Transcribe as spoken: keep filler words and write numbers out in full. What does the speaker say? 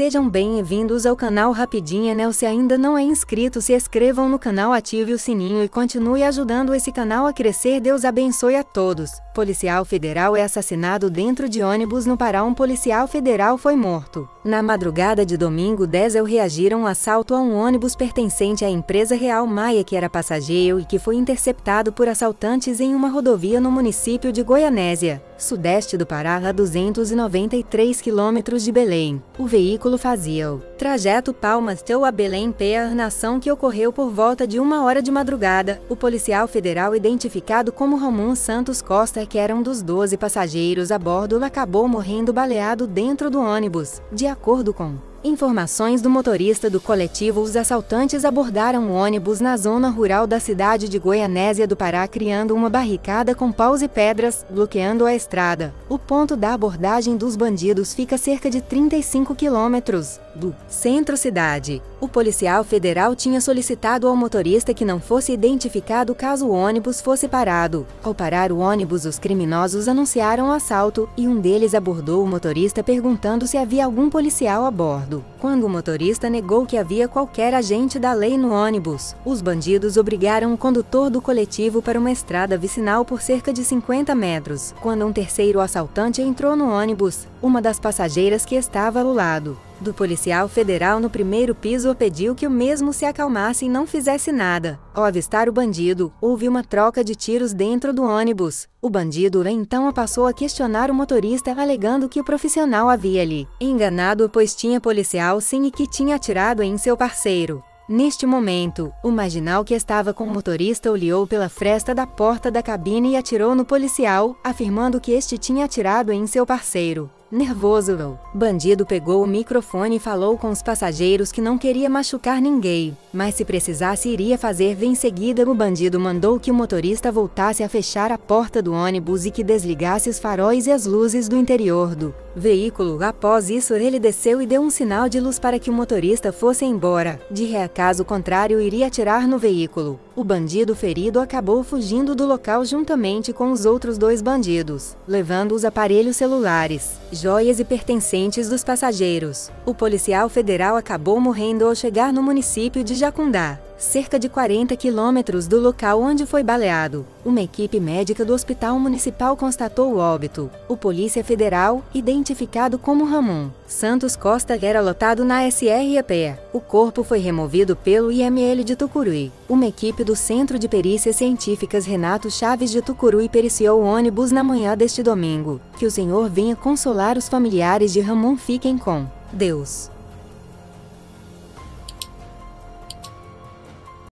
Sejam bem-vindos ao canal Rapidinha Nel. Se ainda não é inscrito, se inscrevam no canal, ative o sininho e continue ajudando esse canal a crescer. Deus abençoe a todos. Policial federal é assassinado dentro de ônibus no Pará. Um policial federal foi morto. Na madrugada de domingo dez, reagiram a um assalto a um ônibus pertencente à empresa Real Maia, que era passageiro e que foi interceptado por assaltantes em uma rodovia no município de Goianésia, sudeste do Pará, a duzentos e noventa e três quilômetros de Belém. O veículo fazia o trajeto Palmas-Teu a Belém, P na ação que ocorreu por volta de uma hora de madrugada. O policial federal, identificado como Ramon Santos Costa, que era um dos doze passageiros a bordo, acabou morrendo baleado dentro do ônibus. De acordo com informações do motorista do coletivo, os assaltantes abordaram o ônibus na zona rural da cidade de Goianésia do Pará, criando uma barricada com paus e pedras, bloqueando a estrada. O ponto da abordagem dos bandidos fica a cerca de trinta e cinco quilômetros do centro-cidade. O policial federal tinha solicitado ao motorista que não fosse identificado caso o ônibus fosse parado. Ao parar o ônibus, os criminosos anunciaram o assalto e um deles abordou o motorista perguntando se havia algum policial a bordo. Quando o motorista negou que havia qualquer agente da lei no ônibus, os bandidos obrigaram o condutor do coletivo para uma estrada vicinal por cerca de cinquenta metros. Quando um terceiro assaltante entrou no ônibus, uma das passageiras que estava ao lado do policial federal no primeiro piso pediu que o mesmo se acalmasse e não fizesse nada. Ao avistar o bandido, houve uma troca de tiros dentro do ônibus. O bandido então passou a questionar o motorista, alegando que o profissional havia lhe enganado, pois tinha policial sim e que tinha atirado em seu parceiro. Neste momento, o marginal que estava com o motorista olhou pela fresta da porta da cabine e atirou no policial, afirmando que este tinha atirado em seu parceiro. Nervoso, o bandido pegou o microfone e falou com os passageiros que não queria machucar ninguém, mas se precisasse iria fazer. Em seguida, o bandido mandou que o motorista voltasse a fechar a porta do ônibus e que desligasse os faróis e as luzes do interior do veículo. Após isso, ele desceu e deu um sinal de luz para que o motorista fosse embora. De ré, caso contrário, iria atirar no veículo. O bandido ferido acabou fugindo do local juntamente com os outros dois bandidos, levando os aparelhos celulares, joias e pertencentes dos passageiros. O policial federal acabou morrendo ao chegar no município de Jacundá, cerca de quarenta quilômetros do local onde foi baleado. Uma equipe médica do Hospital Municipal constatou o óbito. O polícia federal, identificado como Ramon Santos Costa, era lotado na S R E P. O corpo foi removido pelo I M L de Tucuruí. Uma equipe do Centro de Perícias Científicas Renato Chaves de Tucuruí periciou o ônibus na manhã deste domingo. Que o Senhor venha consolar os familiares de Ramon. Fiquem com Deus.